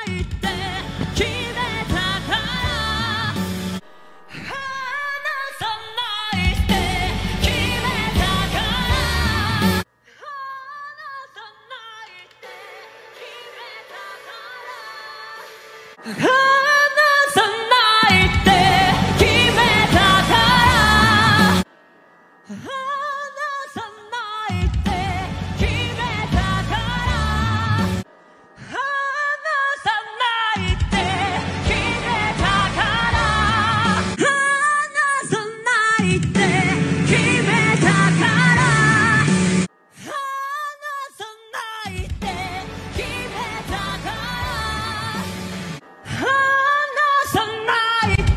ないって決めたから離さないって決めたから離さないって決めたから離さないって決めたから離さないって決めたから離さないって決めたから離さないって決めたから離さないって決めたから離さないって決めた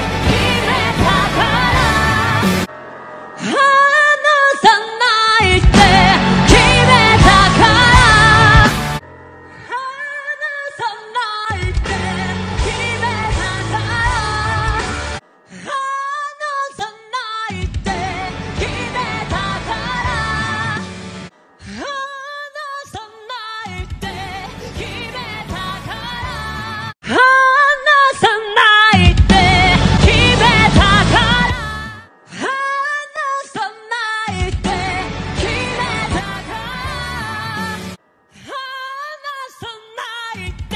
から離さないって決めたから離さないって決めたから離さないって決めたから離さないって決めたから離さないって決めたから離さないって決めたから離さないって